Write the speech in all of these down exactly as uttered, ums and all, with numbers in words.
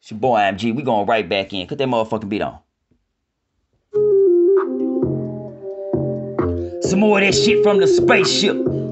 It's your boy I M G. We going right back in. Cut that motherfucking beat on. Some more of that shit from the spaceship.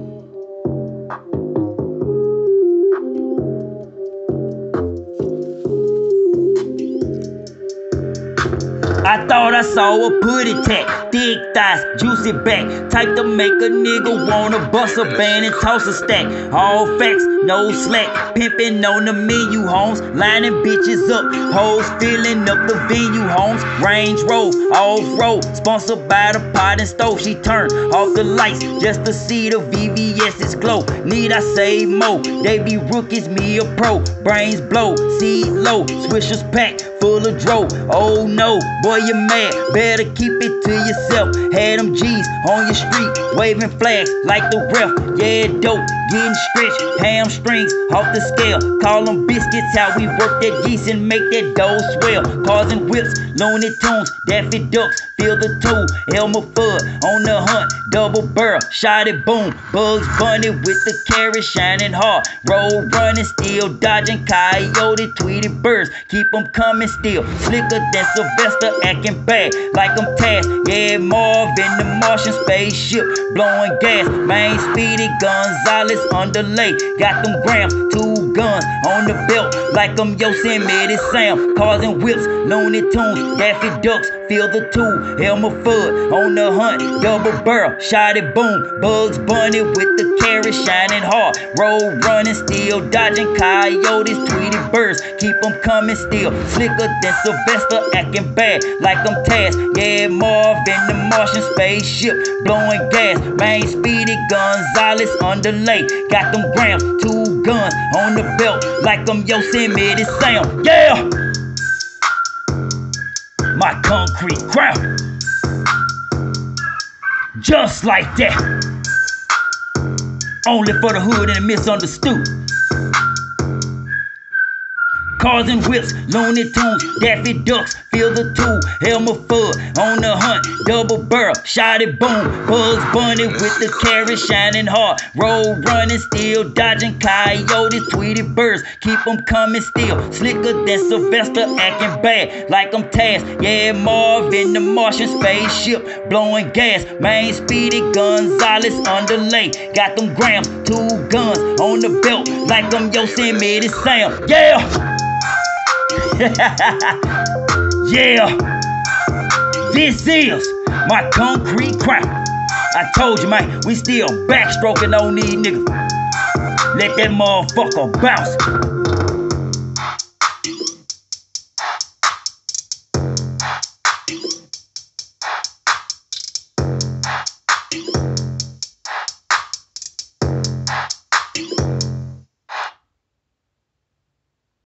I thought I saw a putty tat, thick thighs, juicy back, type to make a nigga wanna bust a band and toss a stack. All facts, no slack, pimpin' on the menu, homes, lining bitches up, hoes filling up the venue, homes. Range Road, off-road, sponsored by the pot and stove. She turned off the lights just to see the V V S's glow. Need I say more? They be rookies, me a pro. Brains blow, seed low, swishers packed full of dro. Oh no, boy you mad, better keep it to yourself. Had them G's on your street, waving flags like the ref. Yeah, dope, getting stretched, hamstrings off the scale. Call them biscuits, how we work that yeast and make that dough swell. Cars and whips, Looney Tunes, Daffy Ducks, feel the tool. Elmer Fudd on the hunt, double barrel, shot it boom. Bugs Bunny with the carrot shining hard. Road running, still dodging coyote, Tweety birds, keep them coming still. Slicker than Sylvester, acting bad like I'm Taz. Yeah, Marvin the Martian spaceship, blowing gas. Main Speedy Gonzalez underlay. Got them grams, two guns on the belt like I'm Yosemite Sam. Cars and whips, Looney Tunes, Daffy Ducks, feel the tool. Elmer Fudd on the hunt, double barrel, shot it boom. Bugs Bunny with the carrot shining hard. Road running, still dodging coyotes, Tweety birds, keep them coming still. Slicker than Sylvester, acting bad like I'm Taz. Yeah, Marvin the Martian spaceship, blowing gas. Main Speedy Gonzalez underlay. Got them grams, two guns on the belt like I'm Yosemite Sam. Yeah! My concrete crown, just like that. Only for the hood and the misunderstood. Cars and whips, Looney Tunes, Daffy Ducks, feel the tool. Elmer Fudd on the hunt, double barrel, shot it boom. Bugs Bunny with the carrot shining hard. Road running, still dodging coyotes, Tweety birds, keep them coming still. Slicker than Sylvester, acting bad like I'm Taz. Yeah, Marvin the Martian spaceship, blowing gas. Main Speedy Gonzalez underlay. Got them grams, two guns on the belt like I'm Yosemite Sam. Yeah! Yeah, this is my concrete crown. I told you, man, we still backstroking on these niggas. Let that motherfucker bounce.